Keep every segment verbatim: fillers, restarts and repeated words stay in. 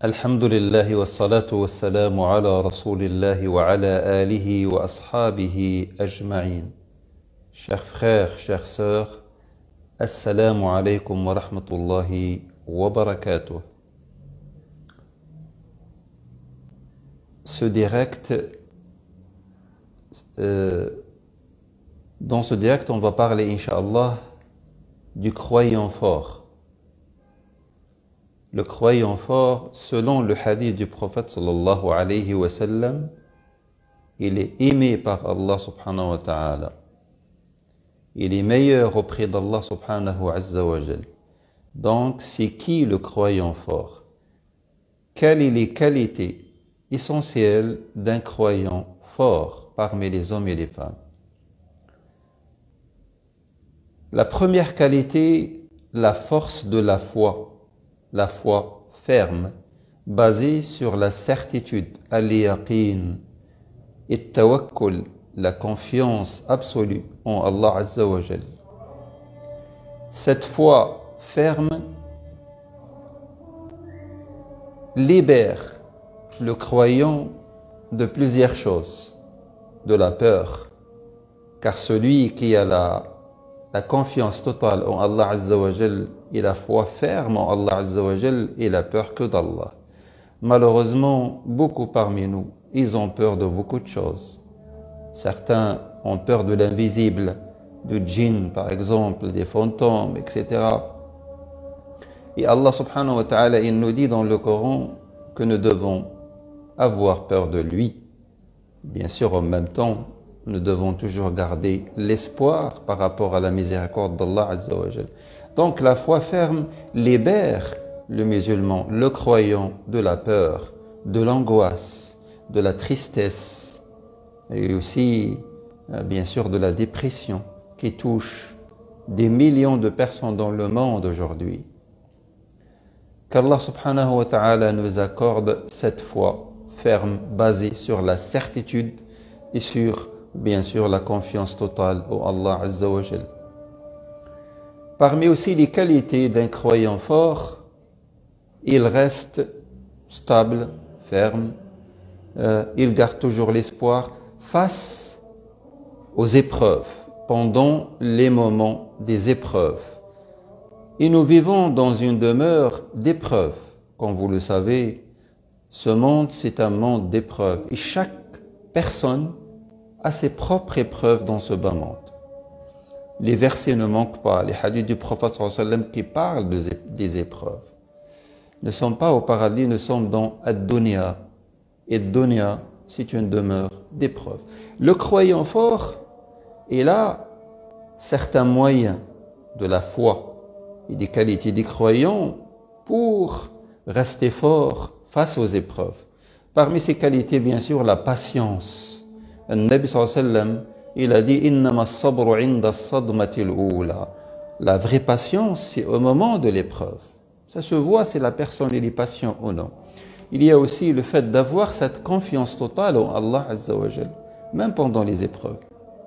الحمد لله والصلاة والسلام على رسول الله وعلى آله وأصحابه أجمعين. Chers frères, chères sœurs, Assalamu alaikum wa rahmatullahi wa barakatuh. Ce direct, euh, dans ce direct, on va parler, Inch'Allah, du croyant fort. Le croyant fort, selon le hadith du prophète sallallahu alayhi wa sallam, il est aimé par Allah subhanahu wa ta'ala. Il est meilleur auprès d'Allah subhanahu azza wa jal. Donc, c'est qui le croyant fort? Quelles sont les qualités essentielles d'un croyant fort parmi les hommes et les femmes? La première qualité, la force de la foi. La foi ferme, basée sur la certitude, al-yaqin, et tawakkul, la confiance absolue en Allah Azza wa Jal. Cette foi ferme libère le croyant de plusieurs choses, de la peur, car celui qui a la, la confiance totale en Allah Azza wa Jal et la foi ferme en Allah Azza wa Jal et la peur que d'Allah. Malheureusement, beaucoup parmi nous, ils ont peur de beaucoup de choses. Certains ont peur de l'invisible, du djinn par exemple, des fantômes, et cetera. Et Allah subhanahu wa ta'ala, il nous dit dans le Coran que nous devons avoir peur de lui. Bien sûr, en même temps, nous devons toujours garder l'espoir par rapport à la miséricorde d'Allah Azza wa Jal. Donc la foi ferme libère le musulman, le croyant, de la peur, de l'angoisse, de la tristesse et aussi bien sûr de la dépression qui touche des millions de personnes dans le monde aujourd'hui. Qu'Allah subhanahu wa ta'ala nous accorde cette foi ferme basée sur la certitude et sur bien sûr la confiance totale en Allah Azza wa Jal. Parmi aussi les qualités d'un croyant fort, il reste stable, ferme, euh, il garde toujours l'espoir face aux épreuves, pendant les moments des épreuves. Et nous vivons dans une demeure d'épreuves. Comme vous le savez, ce monde, c'est un monde d'épreuves. Et chaque personne a ses propres épreuves dans ce bas monde. Les versets ne manquent pas, les hadiths du prophète sallallahu alayhi wa sallam qui parlent des épreuves. Nous ne sommes pas au paradis, nous sommes dans ad-dunya. Et ad-dunya, c'est une demeure d'épreuves. Le croyant fort, il a certains moyens de la foi et des qualités des croyants pour rester fort face aux épreuves. Parmi ces qualités, bien sûr, la patience. Le Nabi sallallahu alayhi wa sallam, il a dit Innama as-sabru 'inda as-sadmati al-ula. La vraie patience, c'est au moment de l'épreuve. Ça se voit si la personne est patient ou non. Il y a aussi le fait d'avoir cette confiance totale en Allah Azza wa Jal, même pendant les épreuves.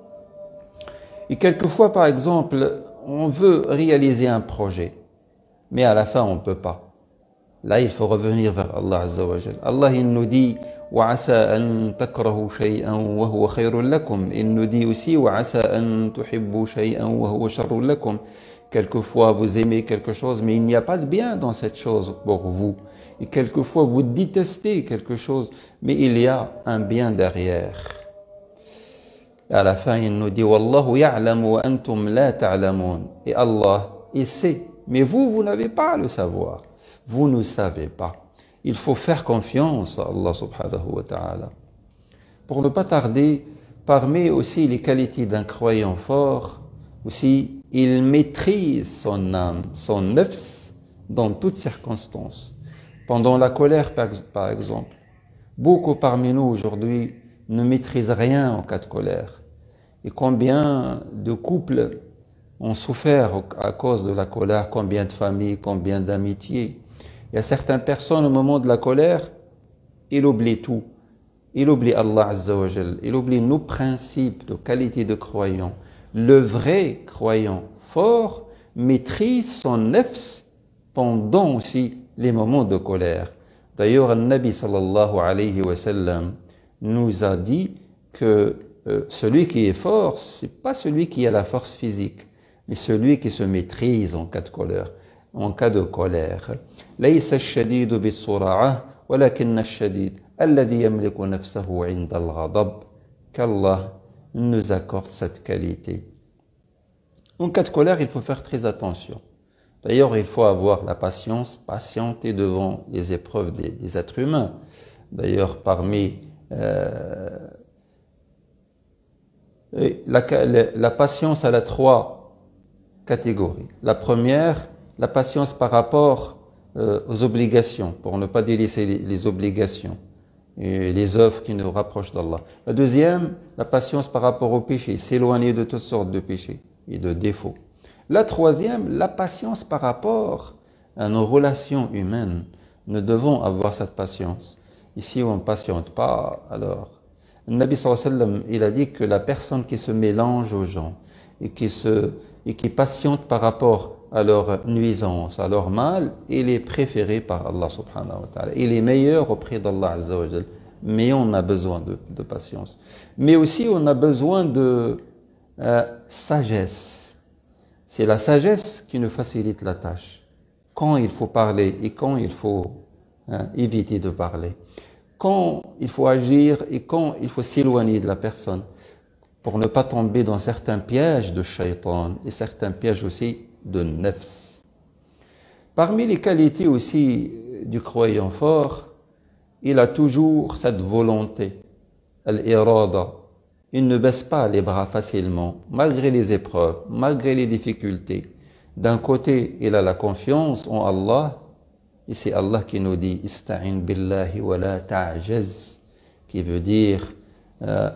Et quelquefois, par exemple, on veut réaliser un projet, mais à la fin, on ne peut pas. Là, il faut revenir vers Allah Azza wa Jal. Allah, il nous dit وَعَسَىٰ أَن تَكْرَهُوا شَيْئًا وَهُوَ خَيْرٌ لَكُمْ. Il nous dit aussi وَعَسَىٰ أَن تُحِبُّوا شَيْئًا وَهُوَ شَرٌ لَكُمْ. Quelquefois, vous aimez quelque chose, mais il n'y a pas de bien dans cette chose pour vous. Et quelquefois, vous détestez quelque chose, mais il y a un bien derrière. À la fin, il nous dit Wallahu ya'lamu wa antum la ta'lamun. Et Allah, il sait, mais vous, vous n'avez pas le savoir. Vous ne savez pas. Il faut faire confiance à Allah subhanahu wa ta'ala. Pour ne pas tarder, parmi aussi les qualités d'un croyant fort, aussi, il maîtrise son âme, son nafs, dans toutes circonstances. Pendant la colère, par exemple, beaucoup parmi nous aujourd'hui ne maîtrisent rien en cas de colère. Et combien de couples ont souffert à cause de la colère, combien de familles, combien d'amitiés. Il y a certaines personnes au moment de la colère, ils oublient tout. Ils oublient Allah Azza wa Jal, ils oublient nos principes de qualité de croyant. Le vrai croyant fort maîtrise son nafs pendant aussi les moments de colère. D'ailleurs, le Nabi sallallahu alayhi wa sallam nous a dit que euh, celui qui est fort, c'est pas celui qui a la force physique, mais celui qui se maîtrise en cas de colère. En cas de colère. ليس الشديد بالسرعة ولكن الشديد الذي يملك نفسه عند الغضب. Qu'Allah nous accorde cette qualité. En cas de colère, il faut faire très attention. D'ailleurs, il faut avoir la patience, patienter devant les épreuves des, des êtres humains. D'ailleurs, parmi euh, la, la, la patience, elle a trois catégories. La première, la patience par rapport euh, aux obligations, pour ne pas délaisser les, les obligations et les œuvres qui nous rapprochent d'Allah. La deuxième, la patience par rapport au péché, s'éloigner de toutes sortes de péchés et de défauts. La troisième, la patience par rapport à nos relations humaines. Nous devons avoir cette patience. Ici, on ne patiente pas, alors. Le Nabi sallallahu alayhi wa sallam, il a dit que la personne qui se mélange aux gens et qui, se, et qui patiente par rapport à leur nuisance, à leur mal, il est préféré par Allah subhanahu wa ta'ala. Il est meilleur auprès d'Allah azza wa jal. Mais on a besoin de, de patience. Mais aussi, on a besoin de euh, sagesse. C'est la sagesse qui nous facilite la tâche. Quand il faut parler et quand il faut hein, éviter de parler. Quand il faut agir et quand il faut s'éloigner de la personne pour ne pas tomber dans certains pièges de shaitan et certains pièges aussi de nefs. Parmi les qualités aussi du croyant fort, il a toujours cette volonté, al-irada. Il ne baisse pas les bras facilement, malgré les épreuves, malgré les difficultés. D'un côté, il a la confiance en Allah, et c'est Allah qui nous dit « Ista'in billahi wa la ta'jaz » qui veut dire euh,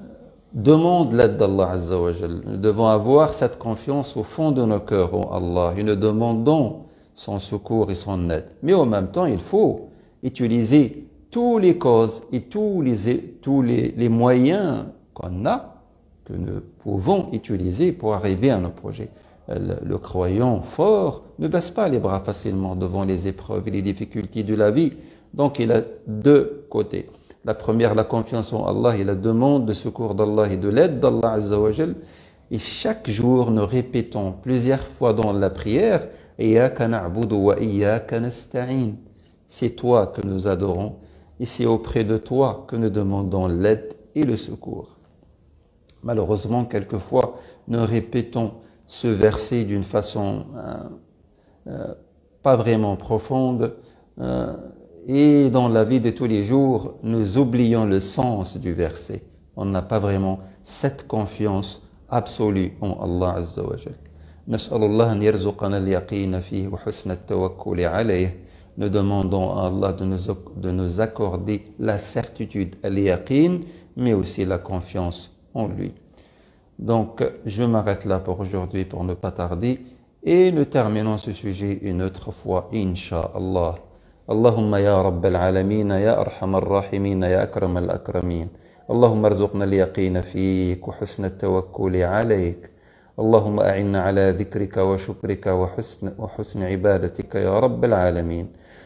« Demande l'aide d'Allah Azza wa Jal ». Nous devons avoir cette confiance au fond de nos cœurs en Allah, et nous demandons son secours et son aide. Mais en même temps, il faut utiliser tous les causes et tous les, tous les, les moyens qu'on a, que nous pouvons utiliser pour arriver à nos projets. Le, le croyant fort ne baisse pas les bras facilement devant les épreuves et les difficultés de la vie. Donc il a deux côtés. La première, la confiance en Allah et la demande de secours d'Allah et de l'aide d'Allah Azza wa Jal. Et chaque jour, nous répétons plusieurs fois dans la prière « Iyyaka na'budu wa iyyaka nasta'in » C'est toi que nous adorons et c'est auprès de toi que nous demandons l'aide et le secours. Malheureusement, quelquefois, nous répétons ce verset d'une façon euh, euh, pas vraiment profonde euh, et dans la vie de tous les jours, nous oublions le sens du verset. On n'a pas vraiment cette confiance absolue en Allah Azza wa Jal. نسأل الله أن يرزقنا اليقين فيه وحسن التوكل عليه. Nous demandons à Allah de nous, de nous accorder la certitude, al-yaqin, mais aussi la confiance en lui. Donc, je m'arrête là pour aujourd'hui pour ne pas tarder et nous terminons ce sujet une autre fois, Inch'Allah. Allahumma ya Rabbal Alamin, ya Arhamar Rahimin, ya Akram al-Akramin. Allahumma arzuqna al-yaqin fik wa husna al-tawakkul alayk. اللهم أعنا على ذكرك وشكرك وحسن, وحسن عبادتك يا رب العالمين.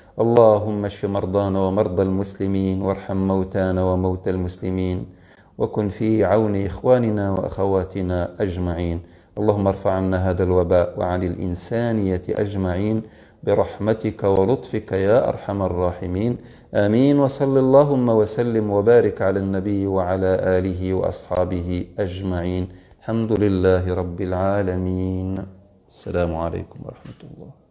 اللهم اشف مرضانا ومرضى المسلمين وارحم موتانا وموتى المسلمين وكن في عون إخواننا وأخواتنا أجمعين. اللهم ارفع عنا هذا الوباء وعن الإنسانية أجمعين برحمتك ولطفك يا أرحم الراحمين. آمين. وصل اللهم وسلم وبارك على النبي وعلى آله وأصحابه أجمعين. الحمد لله رب العالمين. السلام عليكم ورحمة الله.